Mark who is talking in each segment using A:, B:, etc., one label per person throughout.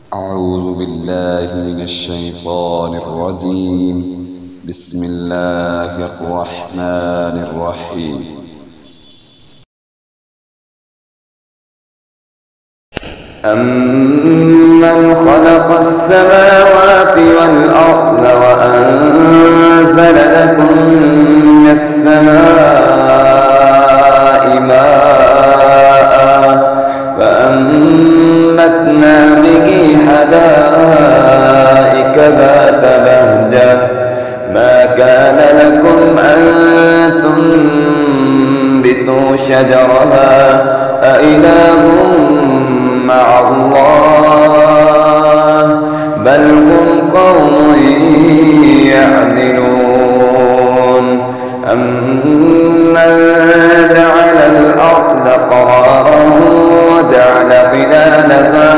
A: أعوذ بالله من الشيطان الرجيم. بسم الله الرحمن الرحيم.
B: أَمَّنْ خَلَقَ السَّمَاوَاتِ وَالْأَرْضَ وَأَنزَلَ لَكُم مِّنَ السَّمَاءِ مَاءً فَأَنبَتْنَا بِهِ حَدَائِقَ ذَاتَ بَهْجَةٍ مَا كَانَ لَكُمْ أَن تُنبِتُوا شَجَرَهَا أَإِلَٰهٌ مع الله بل هم قوم يعدلون. أَمَّن جعل الأرض قرارا وجعل خلالها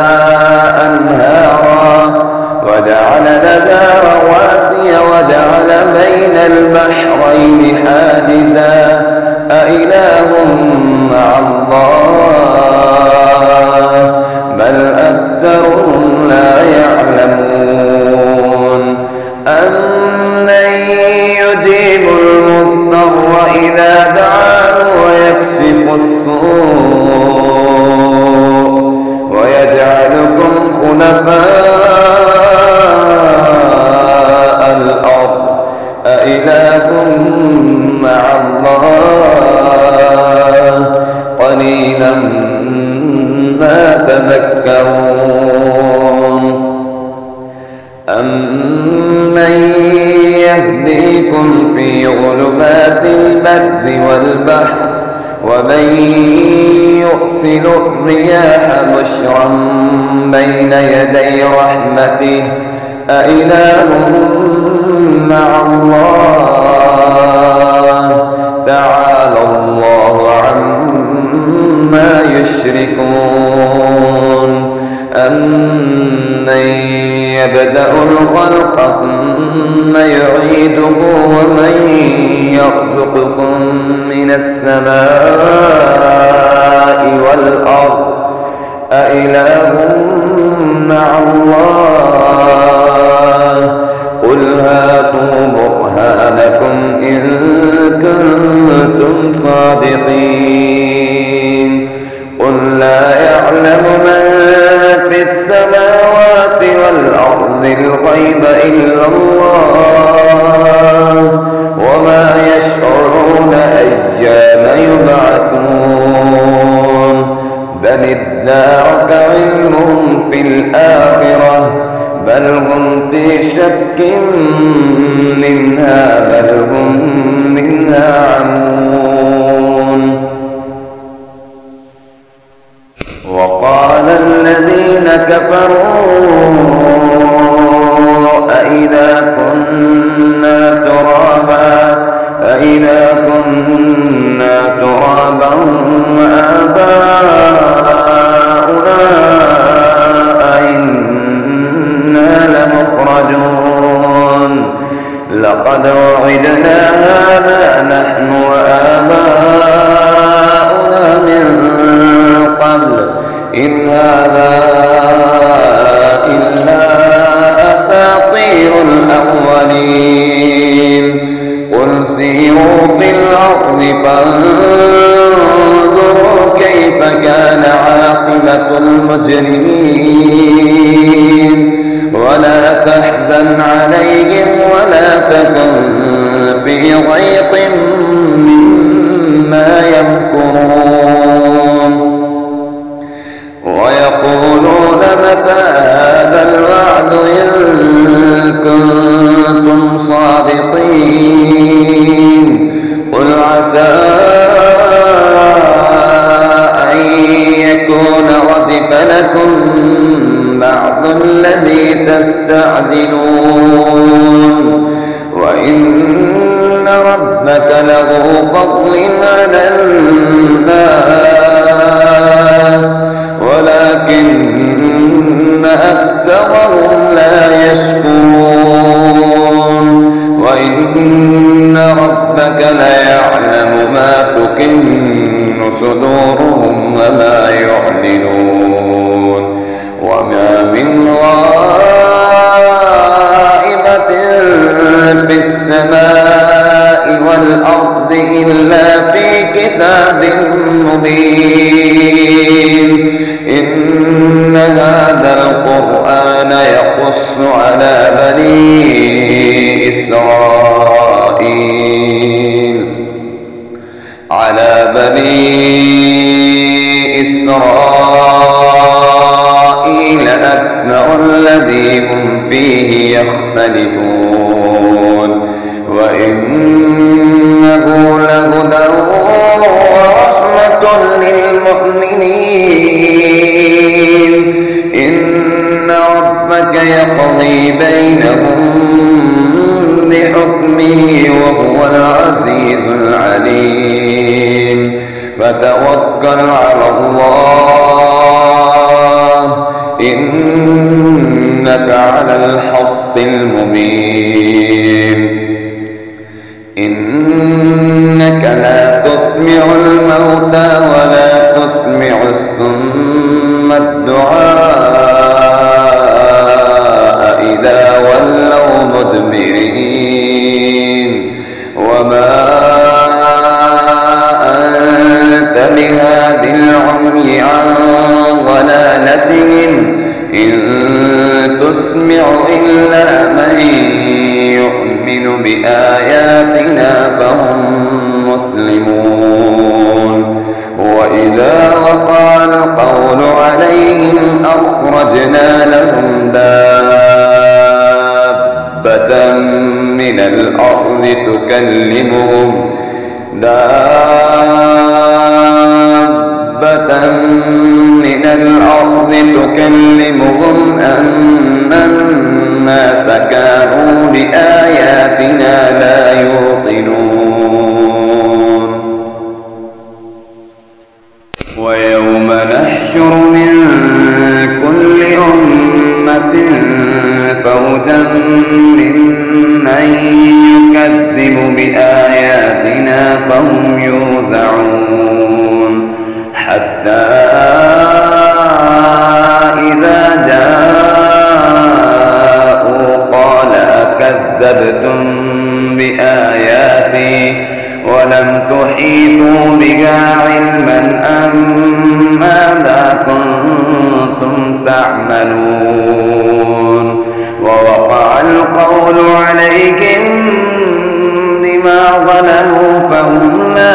B: أنهارا وجعل لها رواسي وجعل بين البحرين حاجزا أإله مع الله بل أكثرهم لا يعلمون. أَمَّن يجيب المضطر إذا دعاه ويكشف السوء ويجعلكم خلفاء الأرض أإله مع الله قليلا ما تذكرون. أَمَّن يهديكم في ظلمات البر والبحر ومن يرسل الرياح بشرا بين يدي رحمته أإله مع الله تعالى الله عما يشركون. أَمَّن يبدأ الخلق ثم يعيده ومن يرزقكم من السماء والأرض أإله مع الله قل هاتوا برهانكم إن كنتم صادقين. قل لا يعلم من في السماوات والأرض الغيب إلا الله وما يشعرون أيان يبعثون بل ادارك علمهم في الآخرة بل هم في شك منها بل هم منها عمون. وقال الذين كفروا أإذا كنا ترابا وآباؤنا أئنا لمخرجون لقد وعدنا هذا نحن وآباؤنا من قبل إن هذا إلا أساطير الأولين. قل سيروا في الأرض فانظروا كيف كان عاقبة المجرمين ولا تحزن عليهم ولا تكن في ضيق مما يمكرون. ويقولون متى هذا الوعد إن كنتم صادقين. قل عسى أن يكون ردف لكم بعض الذي تستعجلون وإن ربك لذو فضل على الناس ولكن أكثرهم لا يشكرون. وإن ربك ليعلم ما تكن صدورهم وما يعلنون وما من غائبة في السماء والأرض إلا في كتاب مبين إن هذا القرآن يقص على بني إسرائيل أكثر الذي هم فيه يختلفون وإنه لهدى ورحمة للمؤمنين إن ربك يقضي بينهم بحكمه وهو العزيز العليم فتوكل على الله إنك على الحق المبين إنك لا تسمع الموتى ولا تسمع الصم الدعاء إذا ولوا مدبرين وما أنت بهاد العمي عن ضلالتهم إن تسمع إلا من يؤمن بآياتنا فهم مسلمون وإذا وقع القول عليهم أخرجنا لهم دابة من الأرض تكلمهم أن الناس كانوا بآياتنا لا يوقنون ويوم نحشر من كل أمة فوجا ممن يكذب بآياتنا فهم يوزعون حتى إذا جاءوا قال أكذبتم بآياتي ولم تحيطوا بها علما أم ماذا كنتم تعملون ووقع القول عليهم بما ظلموا فهم لا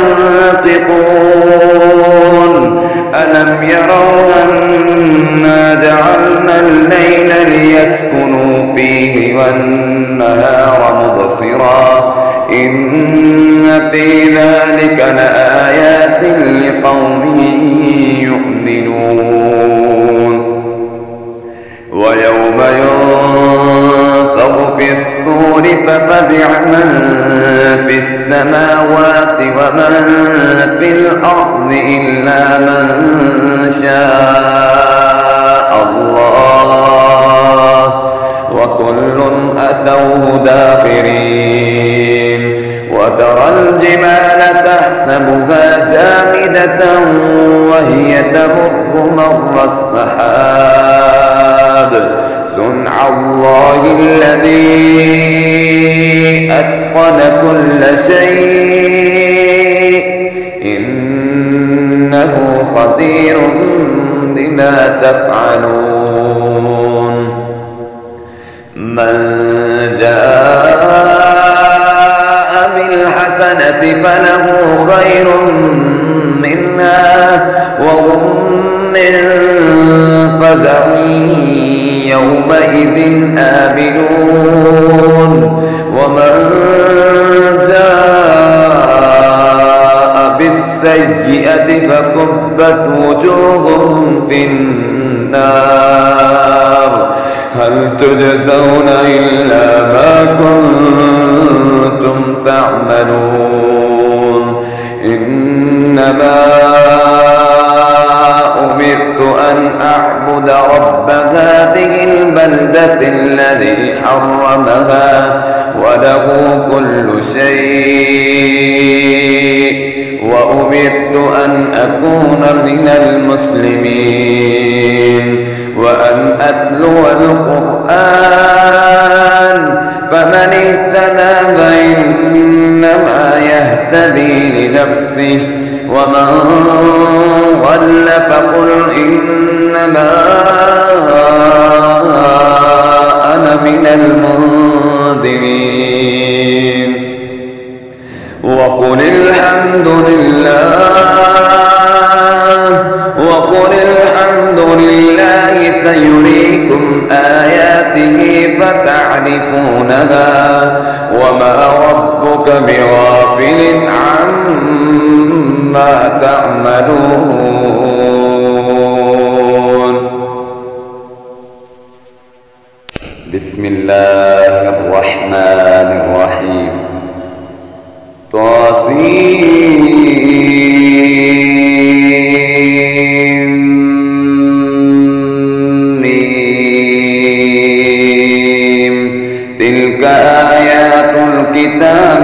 B: ينطقون ألم يروا أنا جعلنا الليل ليسكنوا فيه والنهار مبصرا إن في ذلك لآيات لقوم يؤمنون ويوم ينفخ في الصور ففزع من في السماوات ومن في الأرض إلا من شاء الله وكل أتوه داخرين وترى الجبال تحسبها جامدة وهي تمر مر السحاب صنع الله الذي أتقن كل شيء إنه خبير بما تفعلون من جاء بالحسنة فله خير منها وهم من فزع يومئذ آمنون ومن جاء بالسيئة فكبت وجوههم في النار هل تجزون إلا ما كنتم تعملون إنما أمرت أن أعبد رب هذه البلدة الذي حرمها وله كل شيء وأمرت أن أكون من المسلمين وأن أتلو القرآن فمن اهتدى فإنما يهتدي لنفسه ومن ضل فقل إنما أنا من المنذرين وقل الحمد لله سيريكم آياته فتعرفونها وما ربك بغافل عما تعملون. بسم الله الرحمن الرحيم. تلك آيات الكتاب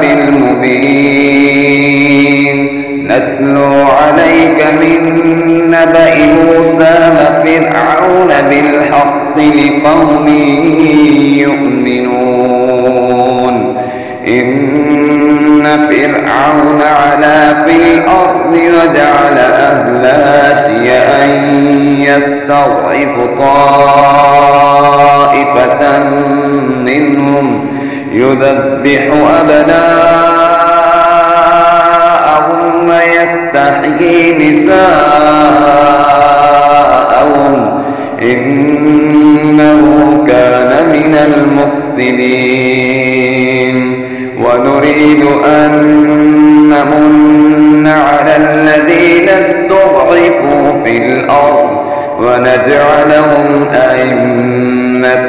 B: المبين نتلو عليك من نبأ موسى وفرعون بالحق لقوم يؤمنون. إن فرعون علا في الأرض وجعل أهلها شيعا يستضعف طائفة منهم يذبح أبناءهم ويستحيي نساءهم إنه كان من المفسدين. ونريد أن نمن على الذين استضعفوا في الأرض ونجعلهم أئمة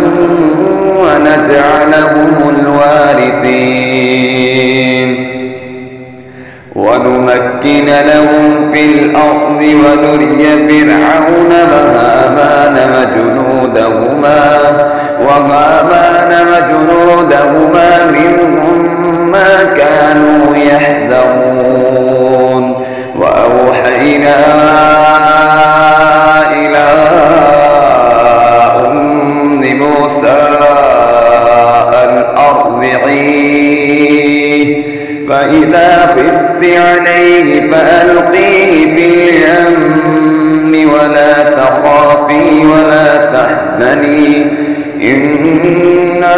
B: ونجعلهم الوارثين ونمكن لهم في الأرض ونري فرعون وهامان وجنودهما منهم ما كانوا يحذرون. وأوحينا إلى أم موسى أن أرضعيه فإذا خفت عليه فألقيه في اليم ولا تخافي ولا تحزني إنا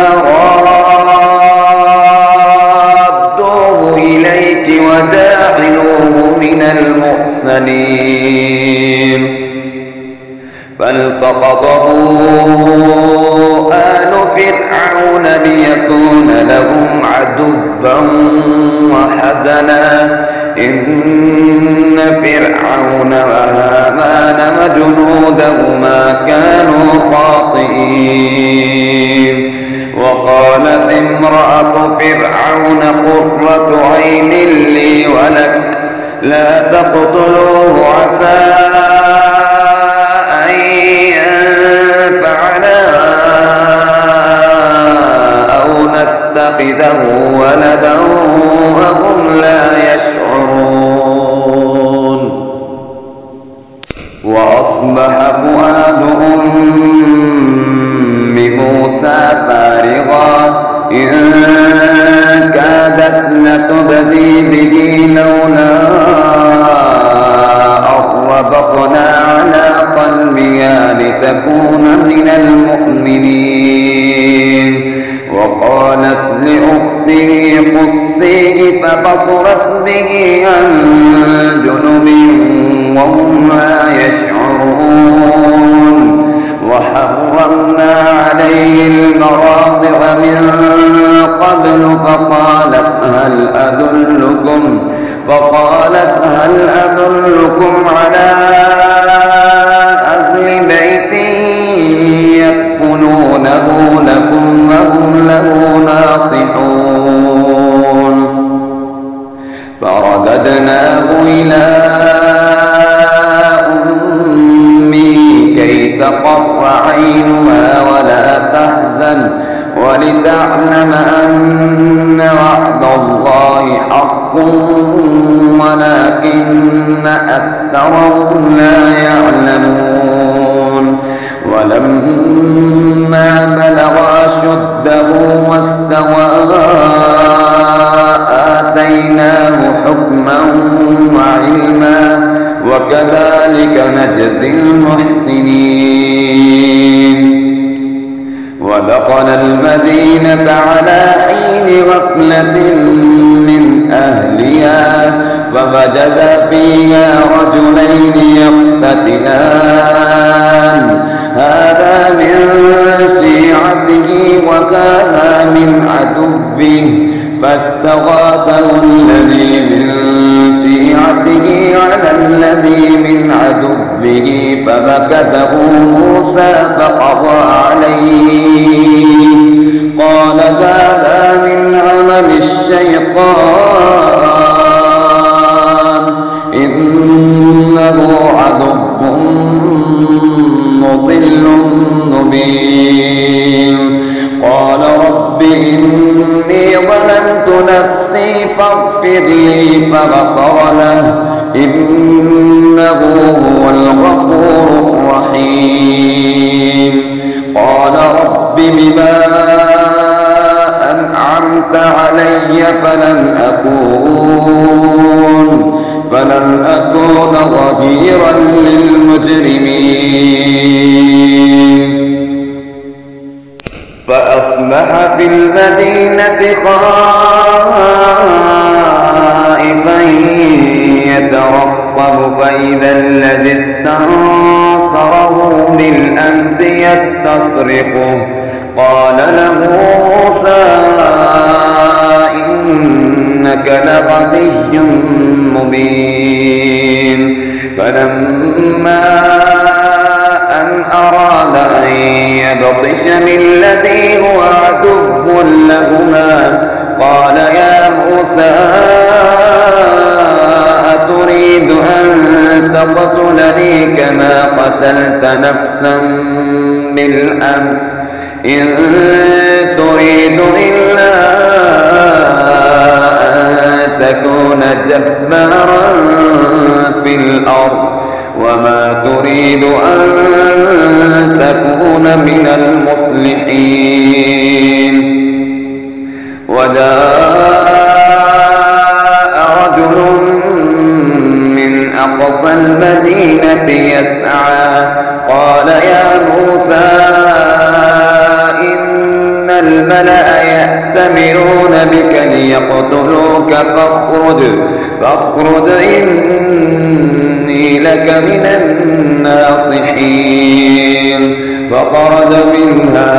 B: رادوه إليك وجاعلوه من المرسلين. فالتقطه آل فرعون ليكون لهم عدوا وحزنا إن فرعون وهامان وجنودهما كانوا خاطئين. وقالت امرأة فرعون قرة عين لي ولك لا تقتلوه عسى أن ينفعنا أو نتخذه ولدا وهم لا يشعرون. وأصبح فؤاد أم موسى فارغا إن كادت لتبدي به لولا أربطنا على قلبها لتكون من المؤمنين. وقالت لأخته قصيه فبصرت به عن جنب وهم لا يشعرون. وحرمنا عليه المراضع من قبل فقالت هل أدلكم على أهل بيت يكفلونه لكم وهم له ناصحون. فرددناه إلى أمه كي تقر عينها ولا تحزن ولتعلم أن وعد الله حق ولكن أكثرهم لا يعلمون. ولما بلغ أشده واستوى آتيناه حكما وعلما وكذلك نجزي المحسنين ودخل المدينة على حين غفلة من أهلها فوجد فيها رجلين يقتتلان هذا من شيعته وهذا من عدوه فاستغاثه الذي من شيعته على الذي من عدوه فمكثه موسى فقضى عليه قال هذا من عمل الشيطان إنه عدو مضل مبين قال رب إني ظلمت نفسي فاغفر لي فغفر له إنه هو الغفور الرحيم قال رب بما أنعمت علي فلن أكون ظهيرا للمجرمين فأصبح في المدينة خائفا يترقب فإذا الذي استنصره بالأمس يستصرخه قال له موسى إنك لغوي مبين فلما أن أراد أن يبطش بالذي هو عدو لهما قال يا موسى أتريد أن تقتلني كما قتلت نفسا بالأمس إن تريد إلا أن تكون جبارا في الأرض وما تريد أن تكون من المصلحين وجاء رجل من أقصى المدينة يسعى قال يا موسى إن الملأ يأتمرون بك ليقتلوك فاخرج إني لك من الناصحين فخرج منها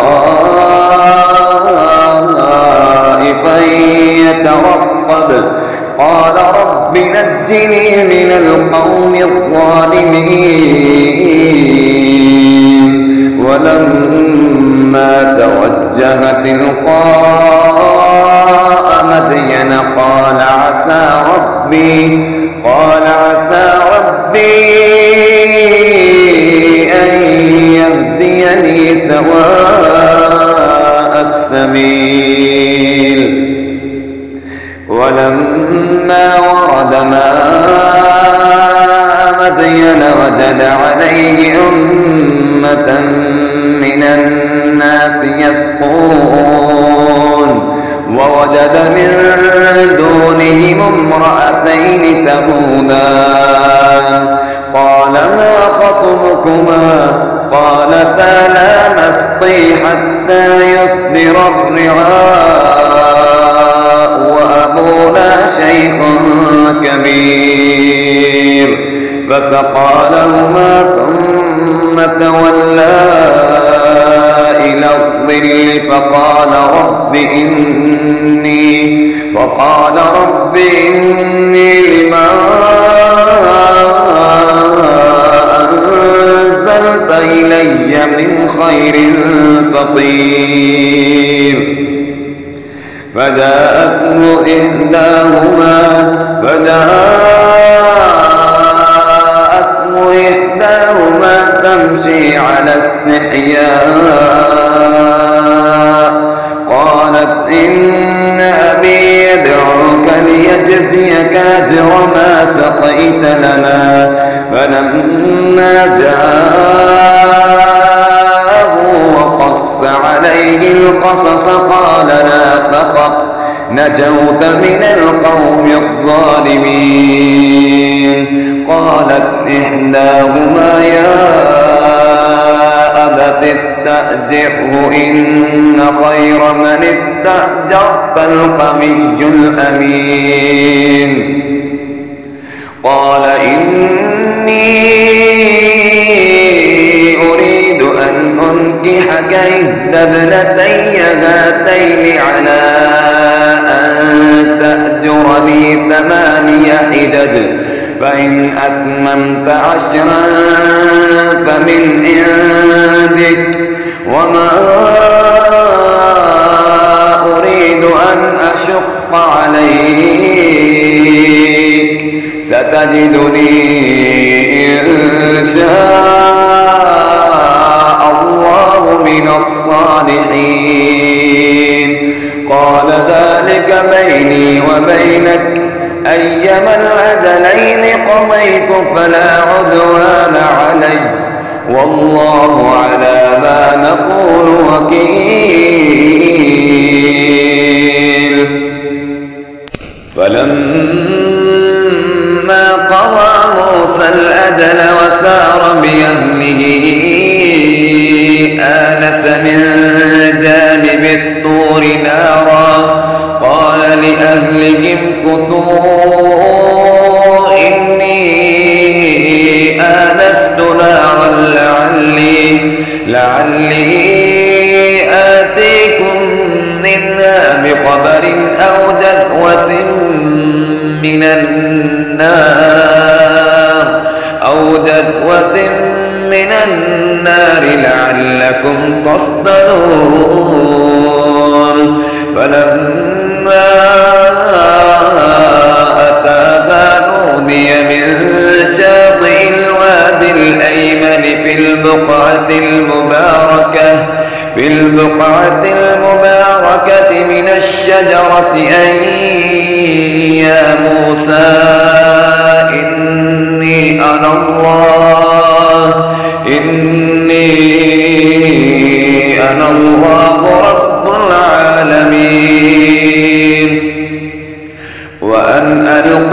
B: خائفا يترقب قال رب نجني من القوم الظالمين ولما توجه تلقاء مدين قال عسى ربي أن يهديني سواء السبيل ولما ورد ماء مدين وجد عليه أمة من الناس يسقون ووجد من دونهم امرأتين تذودان قال ما خطبكما قالتا لا نسقي حتى يصدر الرعاء وأبونا شيخ كبير فسقى لهما ثم تولى إلى الظل فقال رب إني لما أنزلت إلي من خير فقير فجاءته إحداهما تمشي على استحياء قالت إن أبي يدعوك ليجزيك أجر ما سقيت لنا فلما جاء عبس قال لا تخف نجوت من القوم الظالمين. قالت إحداهما يا أبت استأجره إن خير من استأجرت القوي الأمين. قال إني أريد أن أنكحك إحدى ابنتي هاتين على أن تأجرني 8 حجج فإن أتممت 10 فمن عندك وما أريد أن أشق عليك ستجدني إن شاء الله من الصالحين. قال ذلك بيني وبينك أيما الأجلين قضيت فلا عدوان علي والله على ما نقول وكيل. فلما قضى موسى الأجل وسار بأهله آنس من جانب الطور نارا قال لأهلهم كثوا إني آنست نارا لعلي آتيكم منها بخبر أو جذوة من النار لعلكم تصطلون. فلما أتاها نودي من شاطئ الوادي الأيمن في البقعة المباركة من الشجرة أن يا موسى إني أنا الله رب العالمين. وأن ألق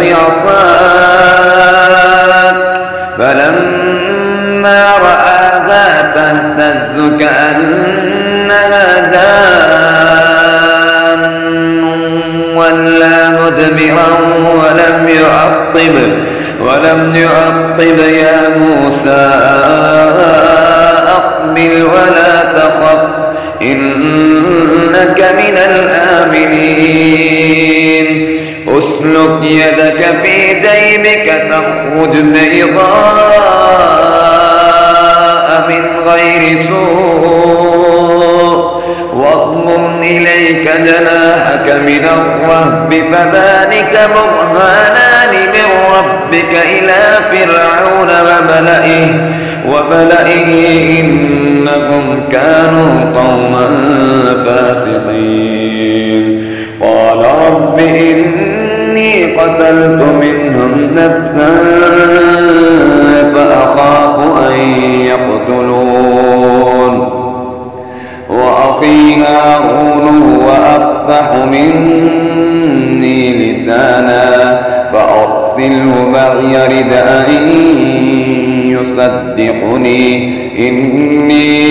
B: عصاك فلما رآها تهتز كأنها جان ولا مدبرا ولم يعقب يا موسى أقبل ولا تخف إنك من الآمنين. أسلك يدك في جيبك تخرج بيضاء من غير سوء واضمم إليك جناحك من الرهب فذلك برهانان من ربك إلى فرعون وملئه إنهم كانوا قوما فاسقين. قال رب إني قتلت منهم نفسا فأخاف أن يقتلون وأخي هارون هو أفصح مني لسانا فأرسله معي رد أن يصدقني إني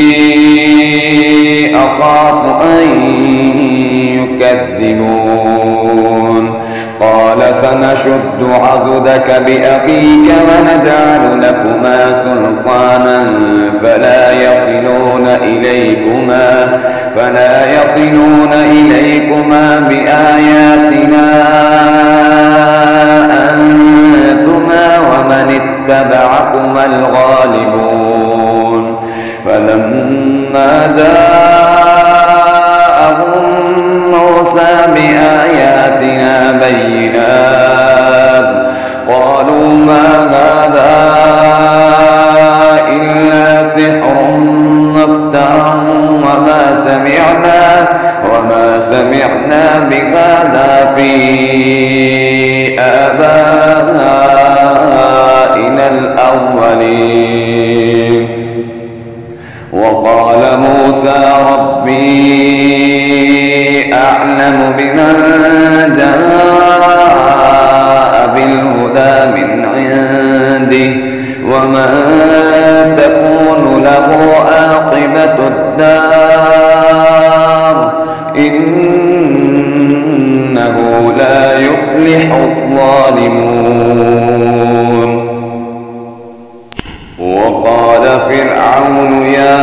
B: أخاف أن يكذبون. قال سنشد عضدك بأخيك ونجعل لكما سلطانا فلا يصلون إليكما بآياتنا أنتما ومن اتبعكما الغالبون. فلما جاءهم موسى بآياتنا بينات قالوا ما هذا إلا سحر مفترى وما سمعنا بهذا في آبائنا الأولين. وقال موسى ربي أعلم بمن جاء بالهدى من عنده ومن تكون له عاقبة الدار إنه لا يفلح الظالمون. وقال فرعون يا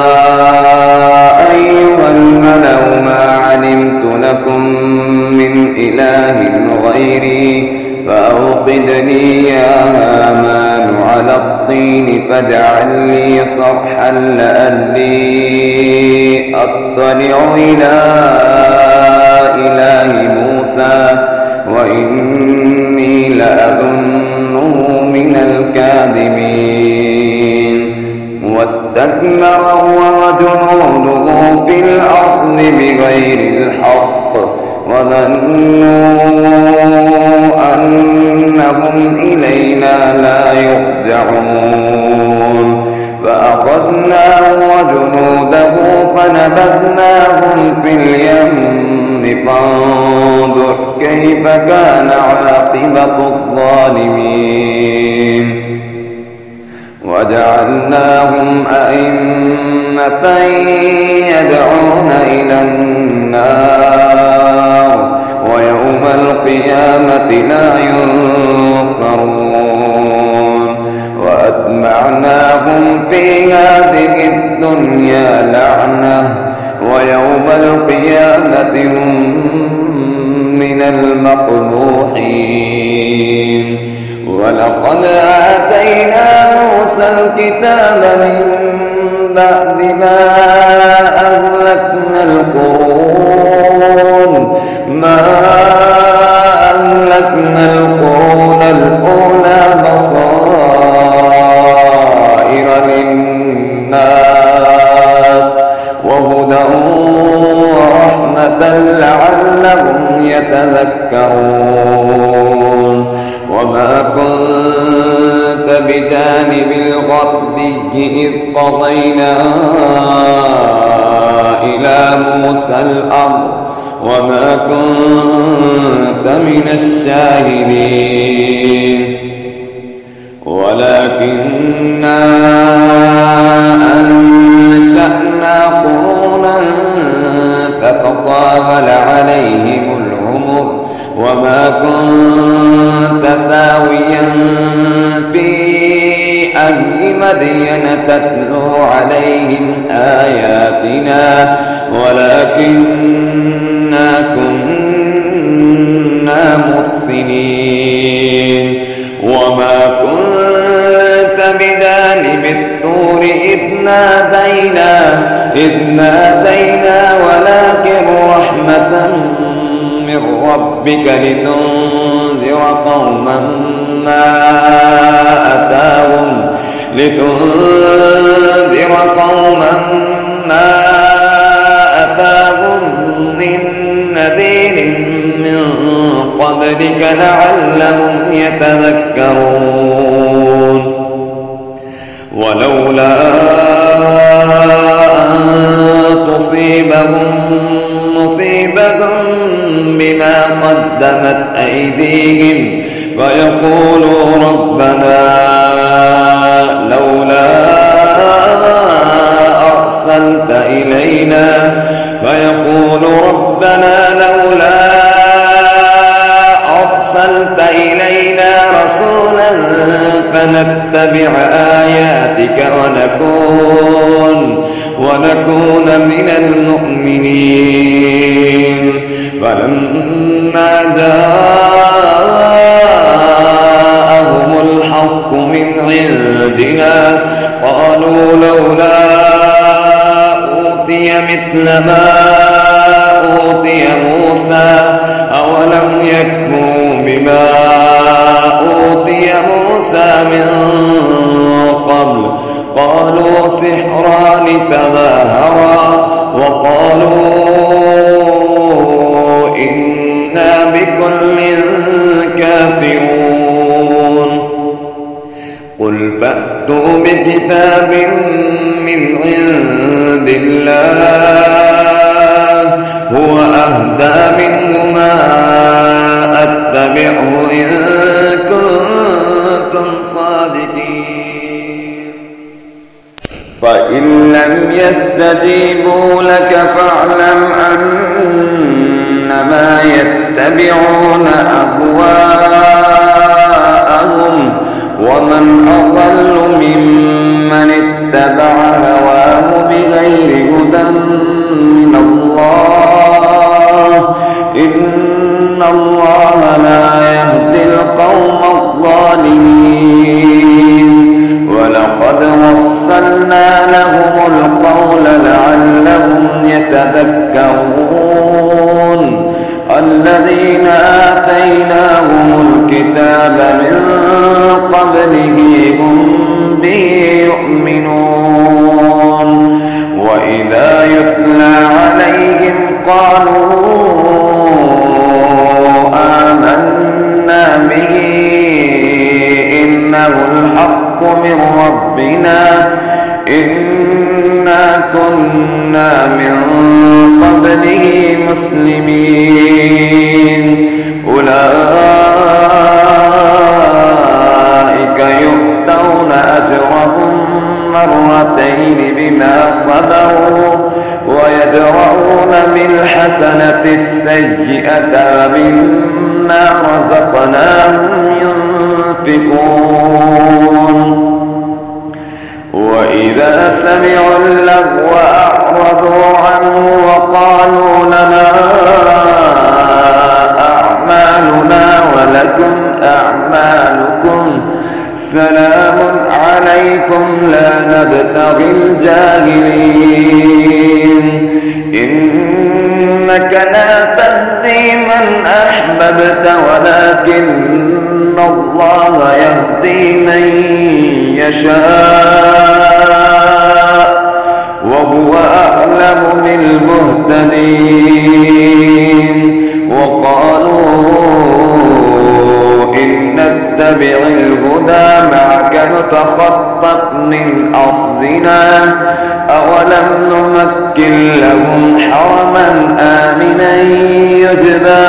B: أيها الملأ ما علمت لكم من إله غيري فأوقد لي يا هامان على الطين فاجعل لي صرحا لعلي أطلع إلى إله موسى وإني لأظنه من الكاذبين. واستكبر هو وجنوده في الأرض بغير الحق وظنوا أنهم إلينا لا يرجعون فأخذناه وجنوده فنبذناهم في اليم فانظر كيف كان عاقبة الظالمين. وجعلناهم أئمة يدعون إلى النار ويوم القيامة لا ينصرون. وأتبعناهم في هذه الدنيا لعنة ويوم القيامة هم من المقبوحين. ولقد آتينا موسى الكتاب من بعد ما أهلكنا القرون الأولى بصائر للناس وهدى ورحمة لعلهم يتذكرون. وما كنت بجانب الغربي إذ قضينا إلى موسى الأمر وما كنت من الشاهدين ولكننا أنشأنا قرونا فتطاول عليهم العمر وما كنت ثاويا في أهل مدين تتلو عليهم آياتنا ولكننا كنا مرسلين. وما كنت بجانب الطور إذ نادينا ولكن رحمة من ربك لتنذر قوما ما أتاهم من نذير من قبلك لعلهم يتذكرون. ولولا أن تصيبهم مصيبة بما قدمت أيديهم فيقولوا ربنا لولا أرسلت إلينا رسولا فنتبع آياتك ونكون من المؤمنين. فلما جاءهم الحق من عندنا قالوا لولا أوتي مثل ما أوتي موسى أولم يكفوا بما أوتي موسى من قبل قالوا سحران تظاهرا وقالوا إنا بكل كافرون. قل فأتوا بكتاب من عند الله هو أهدى منهما أتبعه إن كنتم صادقين فإن لم يستجيبوا لك فاعلم أنما يتبعون أهواءهم ومن أضل ممن اتبع هواه بغير هدى من الله إن الله لا يهدي القوم الظالمين ولقد وصلنا لهم القول لعلهم يتذكرون الذين آتيناهم الكتاب من قبله هم به يؤمنون وإذا يتلى عليهم قالوا آمنا به إنه الحق من ربنا إنا كنا من قبله مسلمين أولئك يؤتون أجرهم مرتين بما صبروا ويدرؤون بالحسنة السيئة ومما رزقناهم ينفقون وإذا سمعوا اللغو أعرضوا عنه وقالوا لنا أعمالنا ولكم أعمالكم سلام عليكم لا نبتغي الجاهلين إنك لا تهدي من أحببت ولكن الله يهدي من يشاء وهو أعلم بالمهتدين وقالوا إن نتبع الهدى معك نتخطف من أرضنا أولم نمكن لهم حرما آمنا يجبى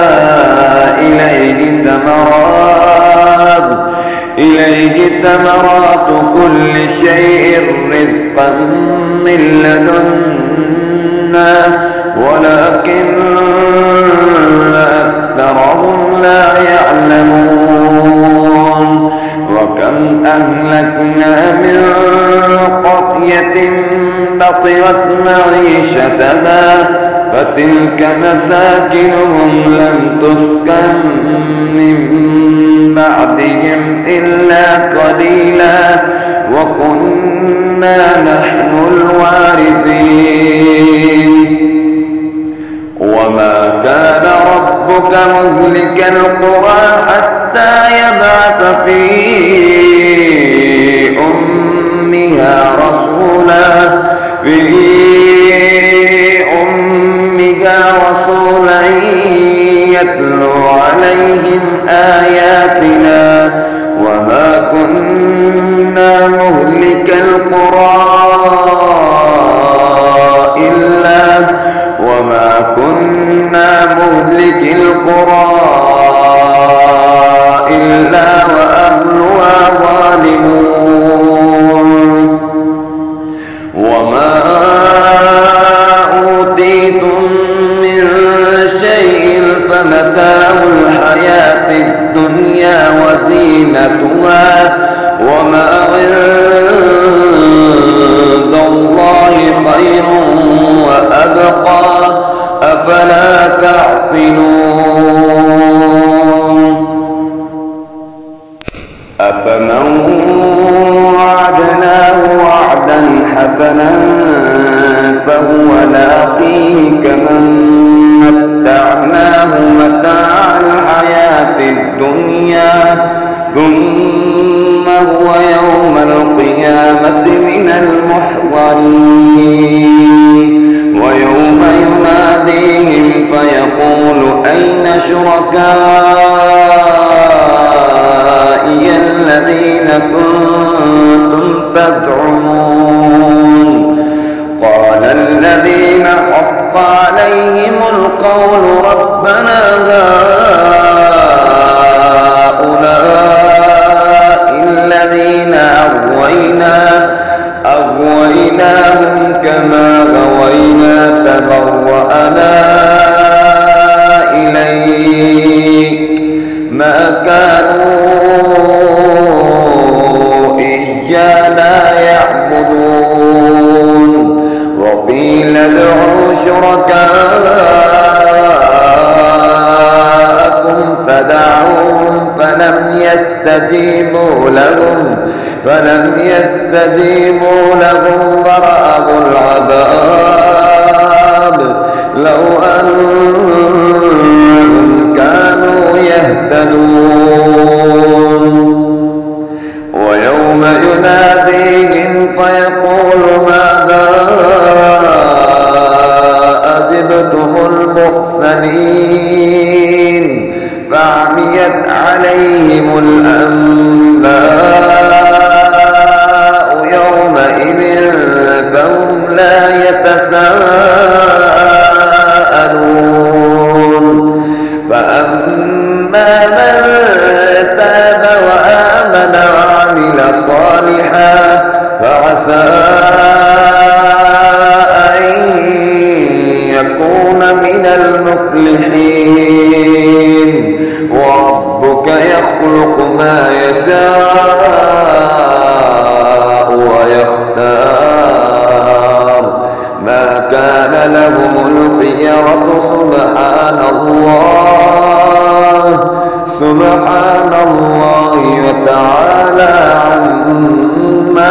B: إليه ثمرات كل شيء رزقا من لدنا ولكن أكثرهم لا يعلمون وكم أهلكنا من قرية بطرت معيشتها فتلك مساكنهم لم تسكن من بعدهم إلا قليلا وكنا نحن الوارثين وما كان ربك مهلك القرى حتى يبعث في أمها رسولا يتلو عليهم آياتنا وما كنا مهلك القرى إلا وأهلها ظالمون وما أوتيتم من شيء فمتاع الحياة الدنيا وزينتها وما عند الله خير وأبقى أفلا تعقلون أفمن وعدناه وعدا حسنا فهو لاقيه كمن متعناه متاع الحياة الدنيا ثم هو يوم القيامة من المحضرين ويوم يناديهم فيقول أين شركائي الذين كنتم تزعمون قال الذين حق عليهم القول ربنا هؤلاء الذين أغويناهم كما غوينا تبرأنا إليك ما كانوا إيانا يعبدون وقيل ادعوا شركاءكم فدعوهم فلم يستجيبوا لهم ورأوا العذاب لو أنهم كانوا يهتدون ويوم يناديهم فيقول ماذا أجبتم المرسلين فعميت عليهم الأنباء يومئذ فهم لا يتساءلون فأما من تاب وآمن وعمل صالحا فعسى أن يكون من المفلحين وربك يخلق ما يشاء ويختار ما كان لهم الخيرة سبحان الله وتعالى عما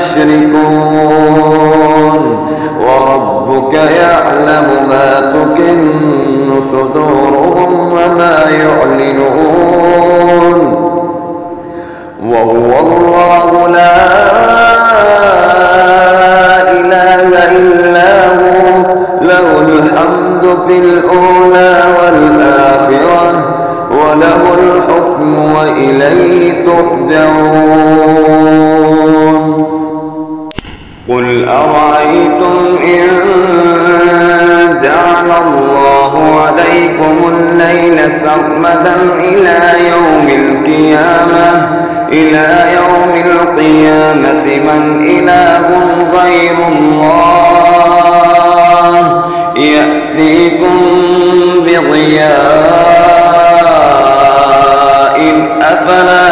B: يشركون وربك يعلم ما تكن صدورهم وما يعلنون وهو الله لا إله إلا هو له الحمد في الأولى والآخرة وله الحكم وإليه ترجعون قل أرأيتم إن جعل الله عليكم الليل سرمدا إلى يوم القيامة من إله غير الله يأتيكم بضياء أفلا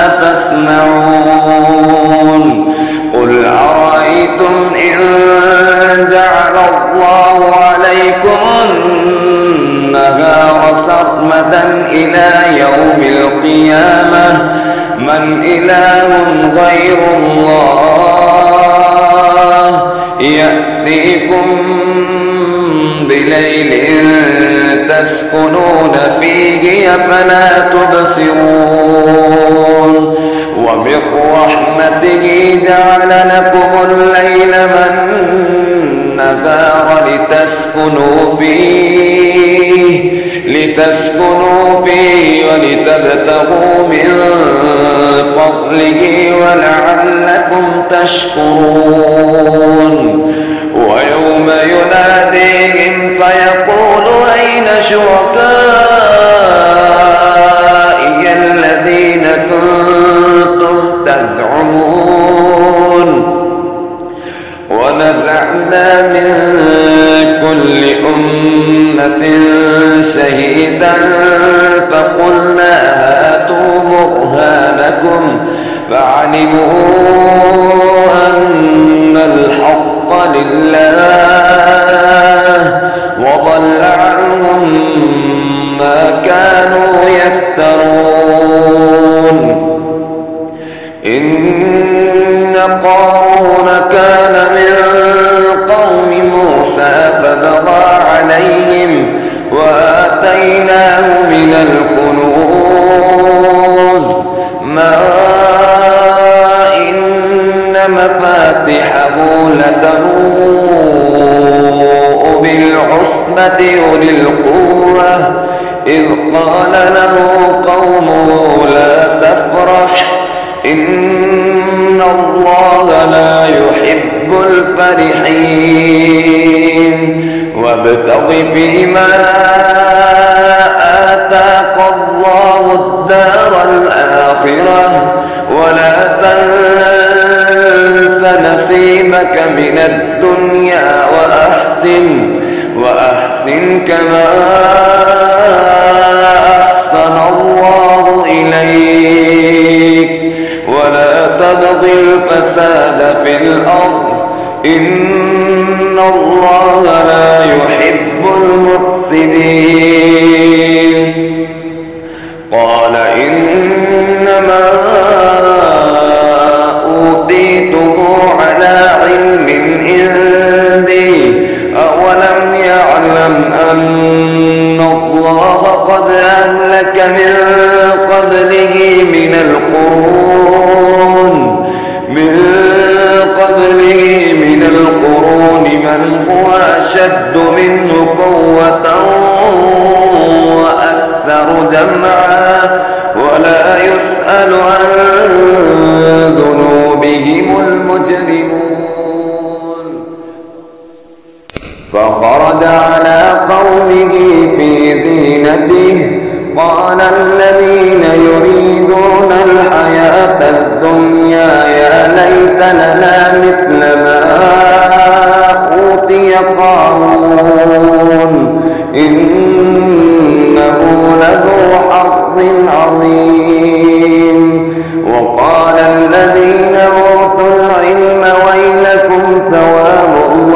B: تسمعون قل أرأيتم إن جعل الله عليكم النهار سرمدا إلى يوم القيامة من إله غير الله يأتيكم بليل تسكنون فيه أفلا تبصرون ومن رحمته جعل لكم الليل والنهار لتسكنوا فيه ولتبتغوا من فضله ولعلكم تشكرون ويوم يناديهم فيقول أين شركائي الذين كنتم تزعمون ونزعنا من كل أمة شهيدا فقلنا هاتوا برهانكم فعلموا أن الحق لله وضل عنهم ما كانوا يفترون إن قارون كان من قوم موسى فبغى عليهم وآتيناه من الكنوز ما إن مفاتحه لتنوء بالعصبة أولي القوة إذ قال له قومه لا تفرح إن الله لا يحب الفرحين وابتغ فيما آتاك الله الدار الآخرة ولا تنس نصيبك من الدنيا وأحسن كما أحسن الله إليك ولا تبغ الفساد في الأرض إن الله لا يحب المفسدين. قال إنما أوتيته على علم عندي أولم يعلم أن الله قد أهلك من قبله من القرون من هو أشد منه قوة وأكثر جمعا ولا يسأل عن ذنوبهم المجرمون. فخرج على قومه في زينته قال الذين يريدون الحياة الدنيا يا ليت لنا مثل ما أوتي قارون إنه لذو حظ عظيم. وقال الذين أوتوا العلم ويلكم ثواب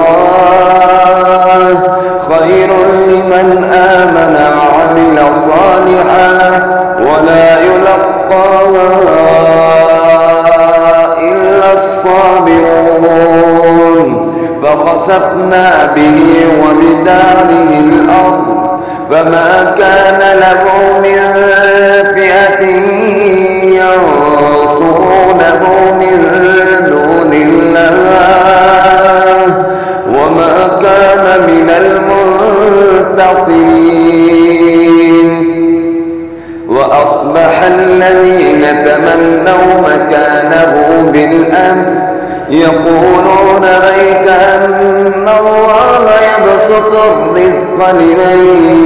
B: الله خير لمن آمن وعمل صالحا ولا يلقاها إلا الصابرون. فخسفنا به وبداره الأرض فما كان له من فئة ينصرونه من دون الله وما كان من المنتصرين. وأصبح الذين تمنوا مكانه بالأمس يقولون أيك أن الله يبسط الرزق لمن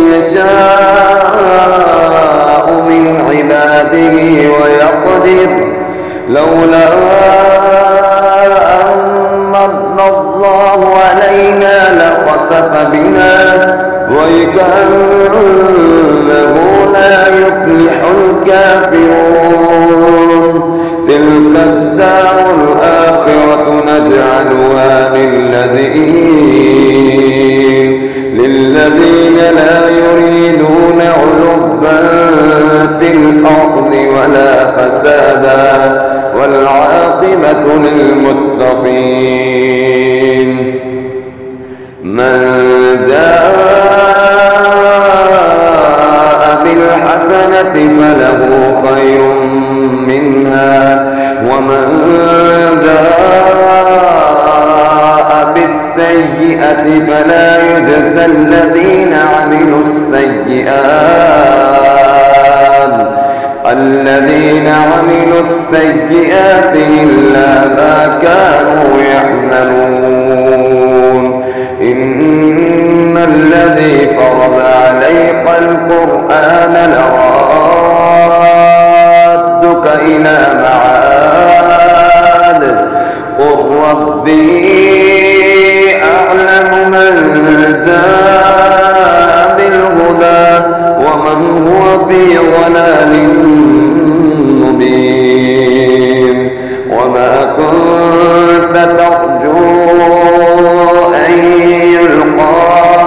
B: يشاء من عباده ويقدر لولا أن من الله علينا لخسف بنا وكأنه لا يفلح الكافرون. تلك الدار الآخرة نجعلها للذين لا يريدون علوا في الأرض ولا فسادا والعاقبة للمتقين. من جاء بالحسنة فله خير منها ومن جاء بالسيئة فلا يجزى الذين عملوا السيئات إلا ما كانوا يعملون. إن الذي فرض عليك القرآن لرادك إلى معاد قل ربي أعلم من جاء بالهدى ومن هو في ضلال مبين. وما كنت ترجو أن يلقى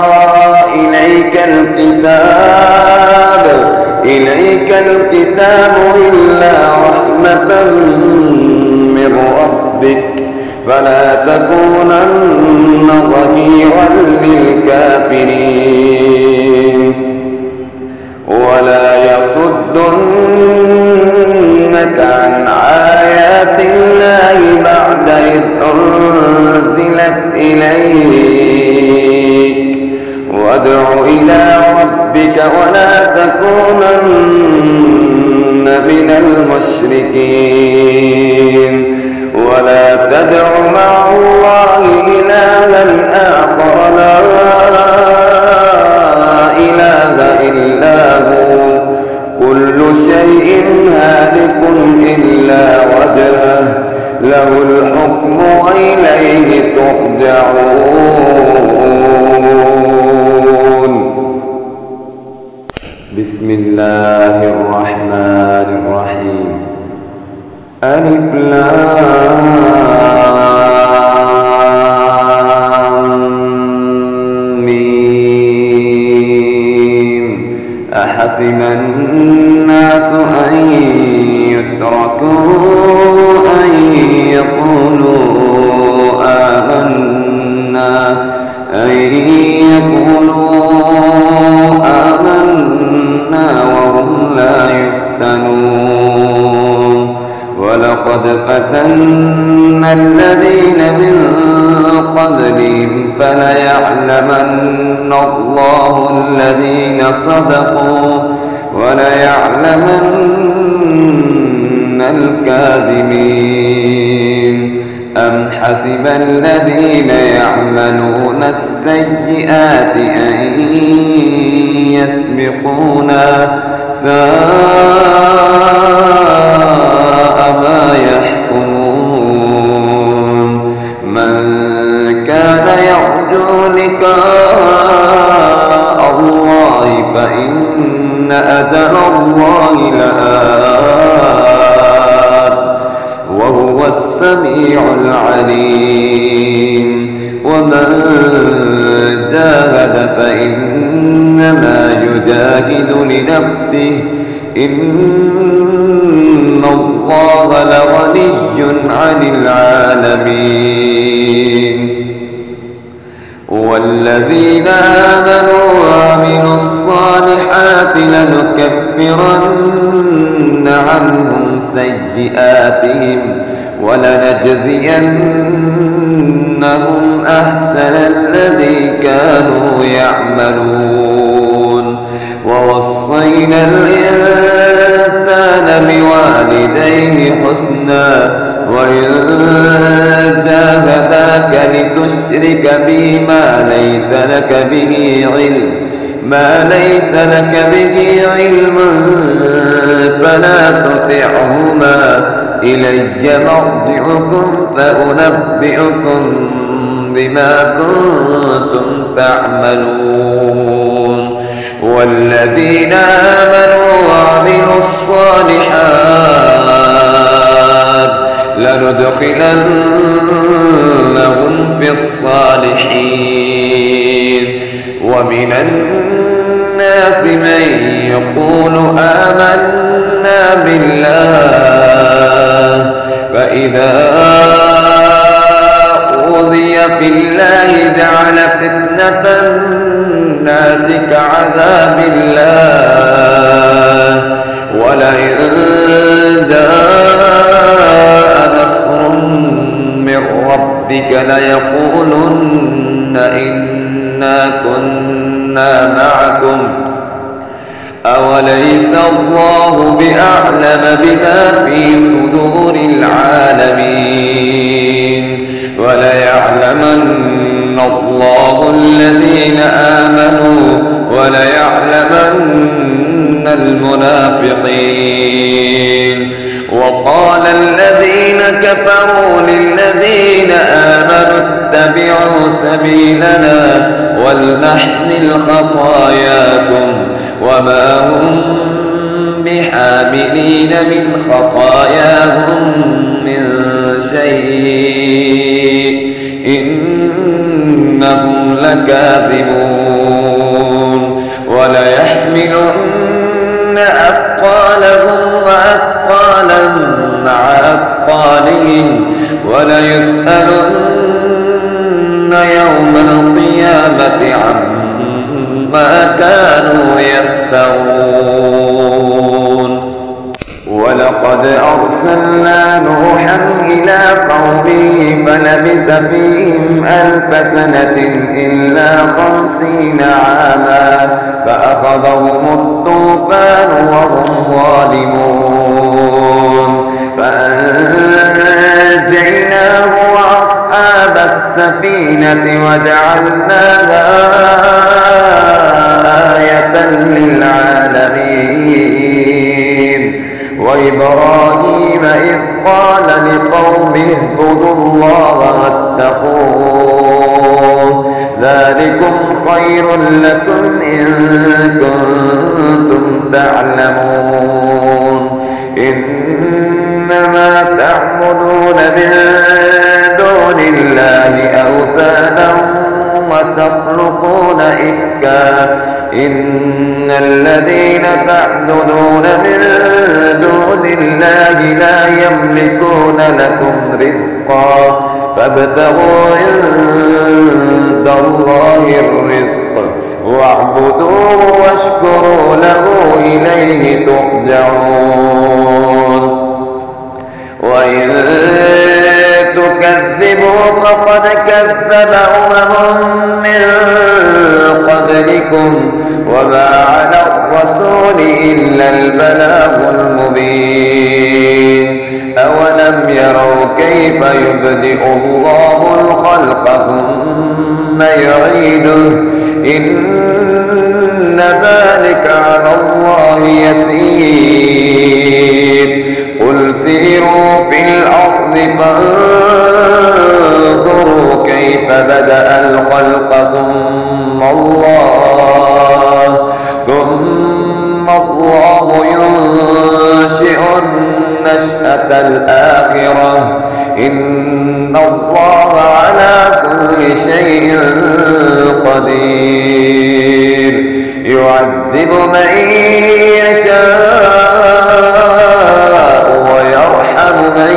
B: إليك الكتاب إلا رحمة من ربك فلا تكونن ظهيرا للكافرين. ولا يصدنك عن آيات الله بعد إذ أنزلت إليك وادع إلى ربك ولا تكونن من المشركين. ولا تدع مع الله إلها آخر لا شيء هالك إلا وجهه له الحكم وإليه ترجعون. بسم الله الرحمن الرحيم. ألف لام ميم. أحسب الناس أن يتركوا أن يقولوا آمنا وهم لا يفتنون. ولقد فتنا الذين من قبلهم فليعلمن الله الذين صدقوا وليعلمن الكاذبين. أم حسب الذين يعملون السيئات أن يسبقونا ساء ما يحكمون. من كان يرجو لقاء الله فإن أجل الله لآت وهو السميع العليم. ومن جاهد فإنما يجاهد لنفسه إن الله لغني عن العالمين. والذين آمنوا وعملوا الصالحات لنكفرن عنهم سيئاتهم ولنجزينهم أحسن الذي كانوا يعملون. ووصينا الإنسان بوالديه حسنا وإن جاهداك لتشرك بي ما ليس لك به علم فلا تطعهما إلي مرجعكم فأنبئكم بما كنتم تعملون. والذين آمنوا وعملوا الصالحات لندخلنهم في الصالحين. ومن الناس من يقول آمنا بالله فإذا أوذي في الله جعل فتنة الناس كعذاب الله ولئن جاء نصر من ربك ليقولن إنا كنا معكم أوليس الله بأعلم بما في صدور العالمين. وليعلمن الله الذين آمنوا وليعلمن المنافقين. وقال الذين كفروا للذين آمنوا اتبعوا سبيلنا ولنحمل خطاياكم وما هم بحاملين من خطاياهم من شيء إنهم لكاذبون. وليحملن أثقالهم وأثقالا مع أثقالهم وليسألن يوم القيامة عما كانوا يفترون. ولقد أرسلنا نوحا إلى قومه فلبث فيهم 1000 سنة إلا 50 عاما فأخذهم الطوفان وهم ظالمون. فأنجيناه وأصحاب السفينة وجعلناها آية للعالمين وإبراهيم إذ قال لقومه اعبدوا الله واتقوه ذلكم خير لكم إن كنتم تعلمون إنما تعبدون من دون الله أوثانا وتخلقون إفكا إن الذين تعبدون من دون الله لا يملكون لكم رزقا فابتغوا عند الله الرزق واعبدوه واشكروا له إليه ترجعون وإن تكذبوا فقد كذب من قبلكم وما على الرسول إلا البلاغ المبين أولم يروا كيف يبدئ الله الخلق ثم يعيده إن ذلك على الله يسير قل سيروا في الأرض فانظروا كيف بدأ الخلق ثم الله ينشئ النشأة الآخرة إن الله على كل شيء قدير يعذب من يشاء ويرحم من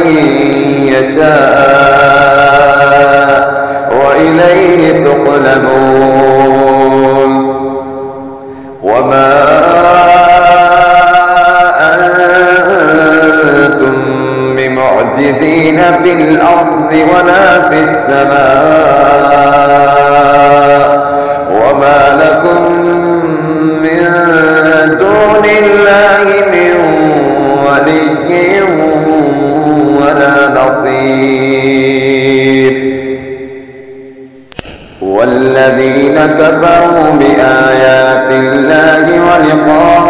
B: يشاء وإليه تقلبون وما أنتم بمعجزين في الأرض ولا في السماء وما لكم من دون الله من ولي ولا نصير والذين كفروا بآيات الله ولقائه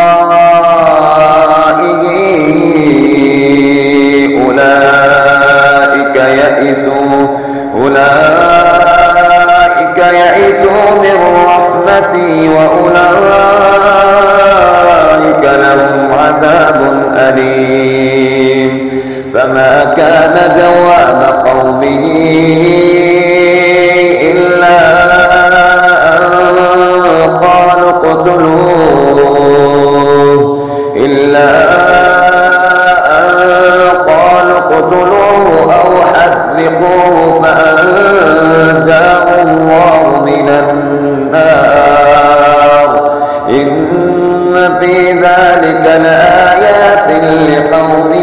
B: أولئك يئسوا من رحمتي وأولئك لهم عذاب أليم فما كان جواب قومه إلا أن قالوا اقتلوه أو حرقوه فأنجاه الله من النار إن في ذلك لآيات لقوم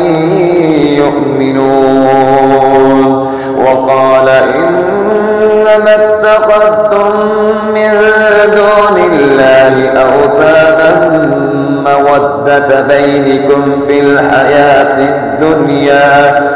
B: يؤمنون وقال إنما اتخذتم من دون الله أوثانا مودة بينكم في الحياة الدنيا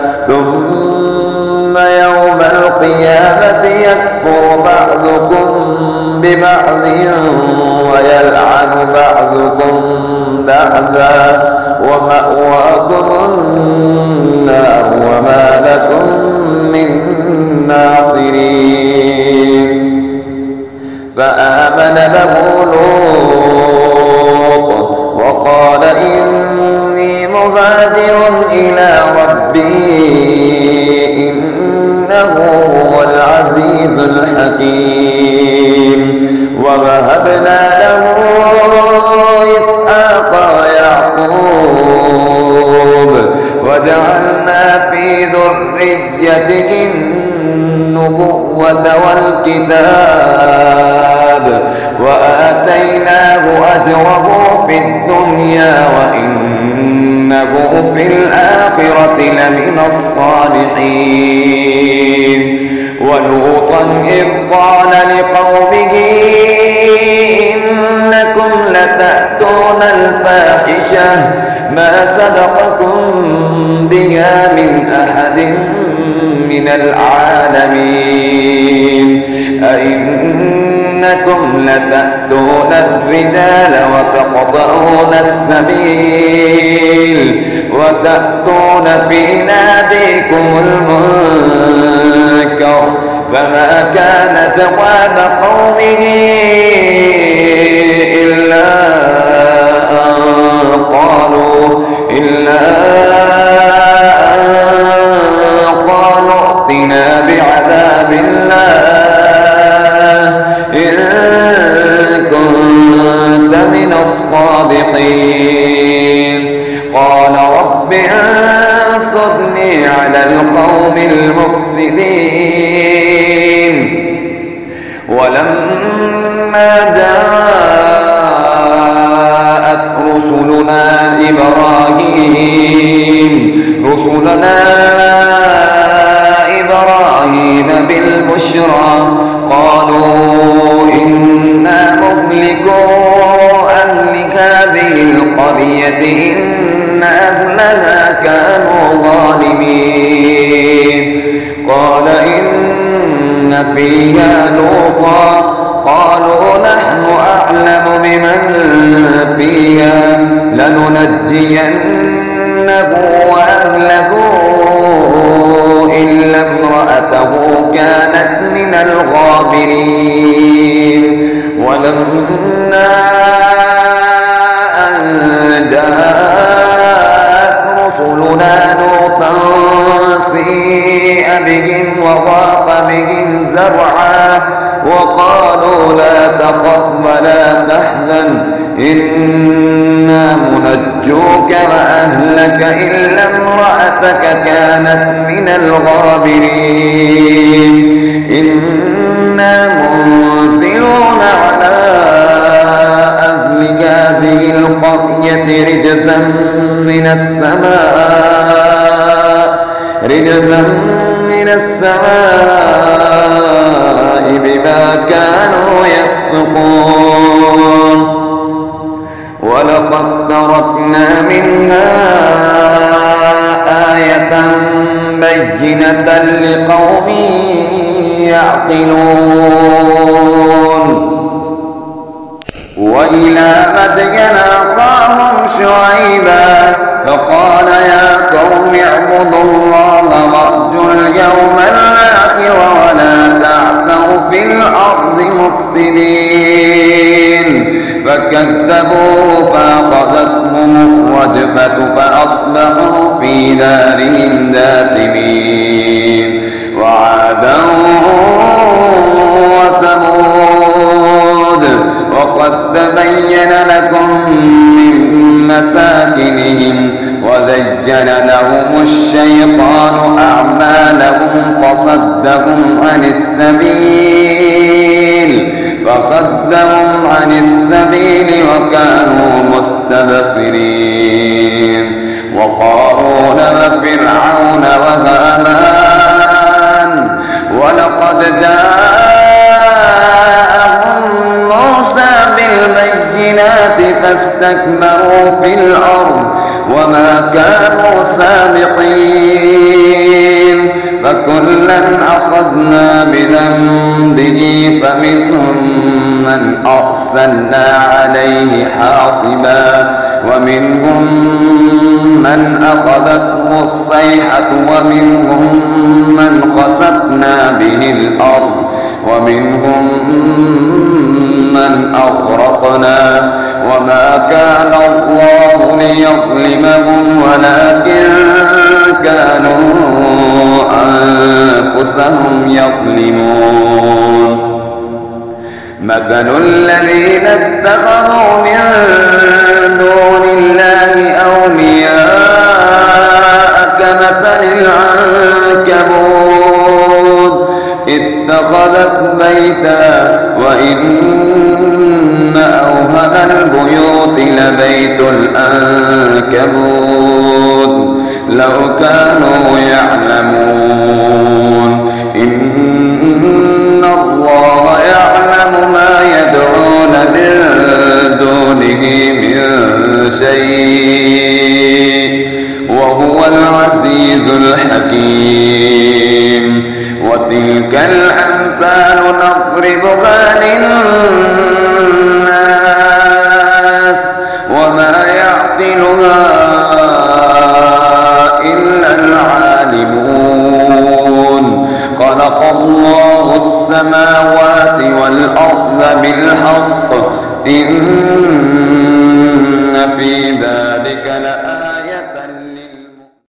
B: ثم يوم القيامة يكفر بعضكم ببعض ويلعن بعضكم بعضا ومأواكم النار وما لكم من ناصرين فآمن له لوط وقال إني مهاجر إلى ربي إنه هو العزيز الحكيم ووهبنا له إسحاق ويعقوب وجعلنا في ذريته النبوة والكتاب وآتيناه أجره في الدنيا وإنه في الآخرة لمن الصالحين ولوطا إذ قال لقومه إنكم لتأتون الفاحشة ما سبقكم بها من أحد من العالمين أئنكم إنكم لتأتون الرجال وتقطعون السبيل وتأتون في ناديكم المنكر فما كان جواب قومه إلا أن قالوا ائتنا بعذاب الله إن كنت من الصادقين قال رب انصرني على القوم المفسدين ولما جاءت رسلنا إبراهيم بالبشرى قالوا إنا مهلكو أهلك هذه القرية إن أهلها كانوا ظالمين قال إن فيها لوطا قالوا نحن أعلم بمن فيها لننجينه وأهله إلا امرأته كانت من الغابرين ولما أن جاءت رسلنا لوطا سيء بهم وضاق بهم زرعا وقالوا لا تخف ولا تحزن إنا منجوك وأهلك إلا امرأتك كانت من الغابرين إنا منزلون على أهل هذه القرية رجزا من السماء بما كانوا يفسقون ولقد تركنا منها آية بينة لقوم يعقلون وإلى مدين أخاهم شعيبا فقال يا قوم اعبدوا الله وارجوا اليوم الآخر ولا تعثوا في الأرض مفسدين فكذبوه فأخذتهم الرجفة فأصبحوا في دارهم جاثمين وعادا وثمود وقد تبين لكم من مساكنهم وزين لهم الشيطان أعمالهم فصدهم عن السبيل وكانوا مستبصرين وقارون وفرعون وهامان ولقد جاءهم موسى بالبينات فاستكبروا في الأرض وما كانوا سابقين فكلا أخذنا بذنبه فمنهم من أرسلنا عليه حاصبا ومنهم من أخذته الصيحة ومنهم من خسفنا به الأرض ومنهم من أغرقنا وما كان الله ليظلمهم ولكن كانوا أنفسهم يظلمون مثل الذين اتخذوا من دون الله أولياء كمثل العنكبوت اتخذت بيتا وإن أوهن البيوت لبيت العنكبوت لو كانوا يعلمون إن الله يعلم ما يدعون من دونه من شيء وهو العزيز الحكيم وتلك الأمثال نضربها للناس يعقلها إلا العالمون. خلق الله السماوات والأرض بالحق إن